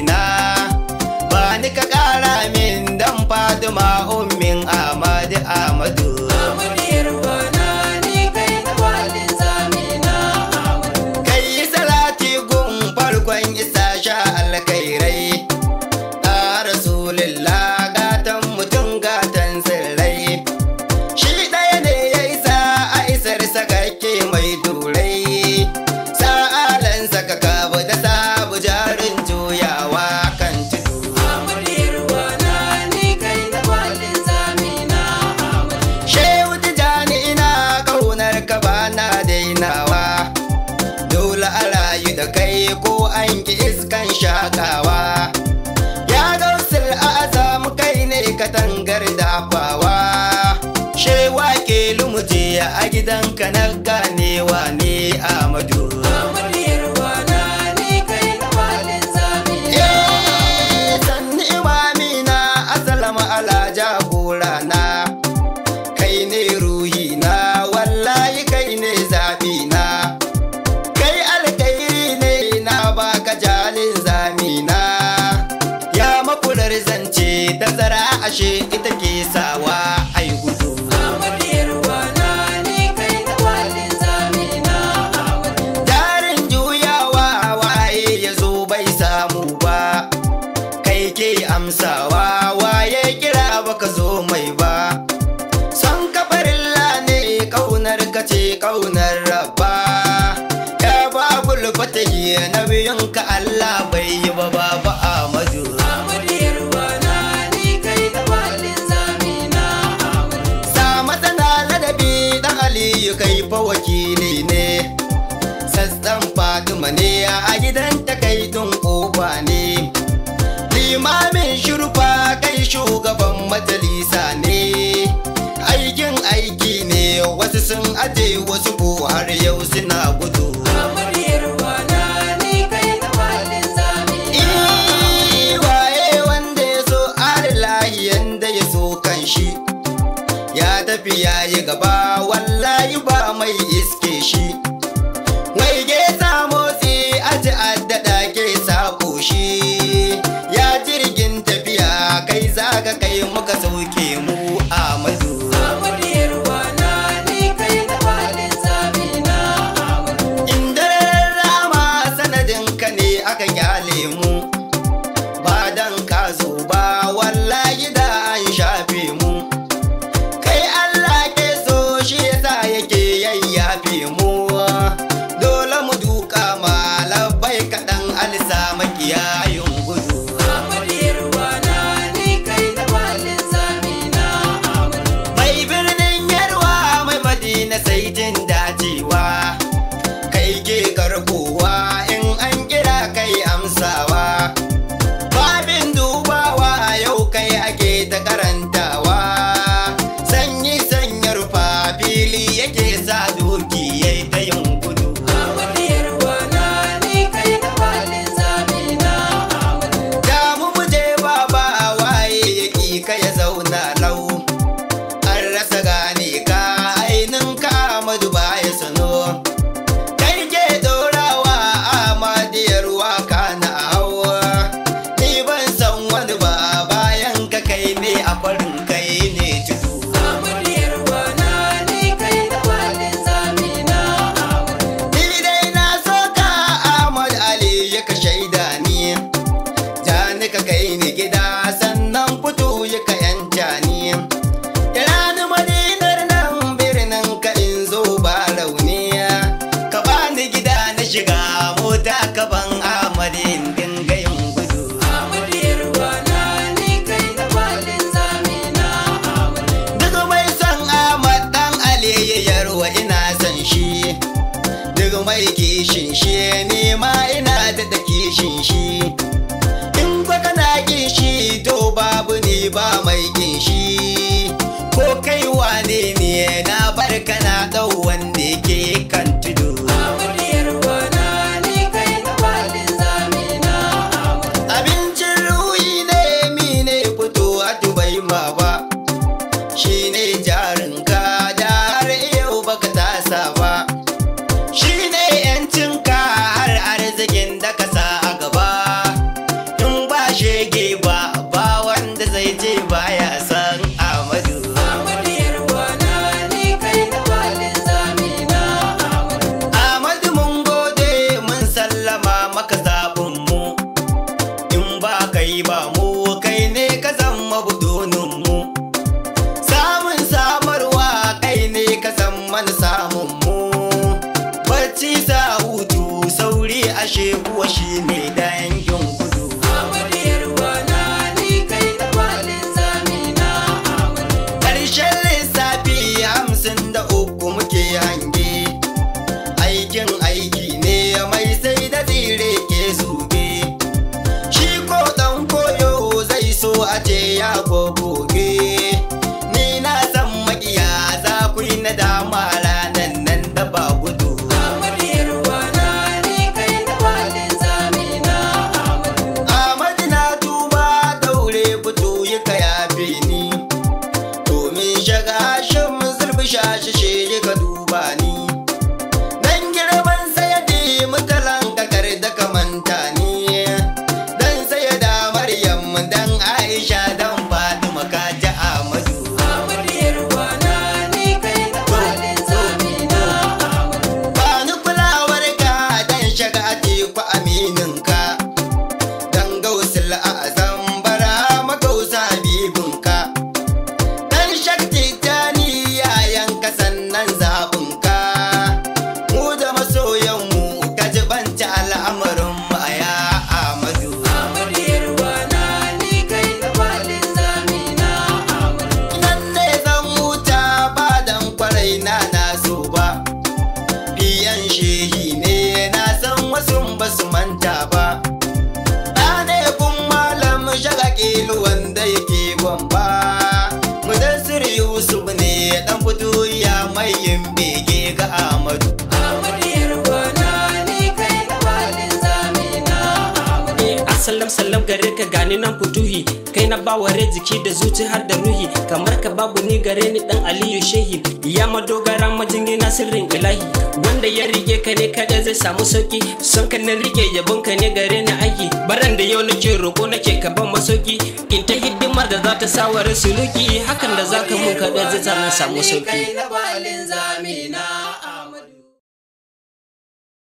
raina ba ni ka ƙara min dan Fatima ummin Ahmadu Ahmadu. Amariyar bana ni kai na walin zamina Ahmadu. Kai salati gun farkon isa sha alkhairai a Rasulullah gatan mutum gatan sirrai. Shi ɗaya ne ya isa a isar sakakke mai durai. Sa'alansa ka kabu da sabu jarin juyawa kan tudu. Amariyar bana ni kai na walin zamina Ahmadu. Shehu Tijjani ina ƙaunar ka bana dainawa. Dole a rayu da kai ko an ki iskan shakawa. Ya gausul azam kai ne katangar dafawa. Shewa ke lumuje a gidanka na ganewa ne Ahmadu. Amariyar bana ni kai na walin zamina Sanni imamina asalama ala jagorana. Kai ne ruhina wallahi kai ne zaɓina. Kai alkairi ne na baka jalin zamina. Ya makular zance tazara ashe ita ke sawa ai gudu. Amariyar bana ni kai na walin zamina Ahmadu. Jarin juyawa waye ya zo bai samu ba. Kai ke amsawa waye kira baka zo mai ba. Son kafarilla ne ƙaunar ka ce ƙaunar rabba. Ya ba gulfatahi na biyunka Allah bai yi ba babu Ahmadu. Amariyar bana ni kai na walin zamina Ahmadu. Sa matsana ladabi dan Aliyu kai fa wakili ne. Sassan Fatima ne a gidanta kai tun ƙofa ne. Limamin shurfa kai shugaban majalisa ne. Aikin aiki ne wasu sun aje wasu ko har yau suna gudu. Amariyar bana ni kai na walin zamina Waye wanda ya so arilahi yanda ya so kan shi. Ya tafi ya yi gaba wallahi ba mai iske shi. Wai ge sa motsi aji addada ke sako shi. Ya jirgin tafiya kai zaga kai muka sauke mu Ahmadu. Amariyar bana ni kai na walin zamina Ahmadu. Inda rama sanadin ka ne aka kyale mu. Ba dan ka zo ba wallahi da an shafe mu. Kai Allah ke so shi yasa yake yayyafe mu. Dole mu duka ma labbai kaɗan alisa makiyayin gudu. Amariyar bana ni kai na walin zamina Ahmadu. Mai birnin yarwa mai madina sai jin dacewa. Kai ke karkowa in an kira kai amsawa. Babin dubawa yau kai ake ta karantawa. Sanyi sanyar fa fili yake sa doki yayi ta yin gudu. Amariyar bana ni kai na walin zamina Ahmadu. Da mu muje baba waye yaki ka ya zauna lau. An rasa gane ka ainin ka Ahmadu baya sano. Kai ke dorawa Ahmadiyar waka na hawa. Ni ban san wani ba bayan ka kai ne a farin kai ne tudu. Amariyar bana ni kai na walin zamina Ahmadu. Ni dai na so ka Ahmad Ali ya ka shaida ni. Jani ka kai ni gida sannan fito ya ka yanta ni. Kira ni madinar nan birnin ka in zo ba rauni. Ka bani gida na shiga mota ka ban Ahmad in dinga yin gudu. Amariyar bana ni kai na walin zamina Ahmadu. Duk mai son Ahmad dan Ali ya yarwa ina son shi. Duk mai kishin shi ni ma ina da kishin shi. In kwa kana kishi to babu ni ba mai kinshi. Ko kai wane ne na barka na dau wanda yake kan tudu. Amariyar bana ni kai na walin zamina Ahmadu. Abincin ruhi ne mi ne fito a tubai ma ba. Shi ne jarinka da har yau baka tasa ba. Shi ne yancinka har arzikin da ka sa a gaba. In shege ba wanda zai je baya san Amadu. Amadu yarwana ni kai na balin zamina Amadu. Amadu mun gode mun sallama maka zaɓin mu, in ba kai ba mu kai ne ka zama budunin mu, samun samarwa kai ne ka san mana samun mu, bacci sa hutu sauri ashe kuwa shi ne dangin gudu. Amadu yarwana ni kai na balin zamina Amadu. Ƙarshen lissafi 53 muke hange, aikin aiki ne mai sai da tsire ke zuge, shi ko ɗan koyo zai so a ce ya goge, ni na san makiya za ku yi nadama ranan nan da ba gudu. Amadu yarwana ni kai na balin zamina Amadu. Amadu na tuba daure fito yi ka yafe ni, domin shaga shin zurfi shashi shi ka duba ni, dan girman sayadi mutalan kakar da ka manta ni, dan sayada Maryam dan Aisha dan Fatima ka ji Amadu. Amadu yarwana ni kai na balin zamina Amadu. Ba ni kulawar ka dan shaga Atiku aminin ka, dan gausul azam bara magausa bibin ka, dan shakti tani yayan ka sannan zaɓin ka, mu da masoyan mu ka jibanci al'amarin mu a ya Amadu. Amadu yarwana ni kai na balin zamina Amadu. Nan ne zan huta ba dan kwarai na so ba, biyan shehi ne na san wasu ba su manta ba, ɗane kun malam shagaƙilu wanda yake gwamba, Mudassir Yusuf ne ɗan fito ya mai yin bege ga Amadu. Amadu yarwana ni kai na balin zamina Amadu. Assalam salam gare ka gani nan futuhi, kai na ba ware jiki da zuci har da ruhi, kamar ka babu ni gare ni dan Aliyu Shehi, ya madogara majingina sirrin ilahi, wanda ya rike ka ne kada zai samu sauki, son ka na rike yabon ka ne gare ni aiki, baran da yau nake roko nake ka ban masauki, in ta hidimar da za ta saware suluki, hakan da zaka mun kada zai sa na samu sauki. Kai na balin zamina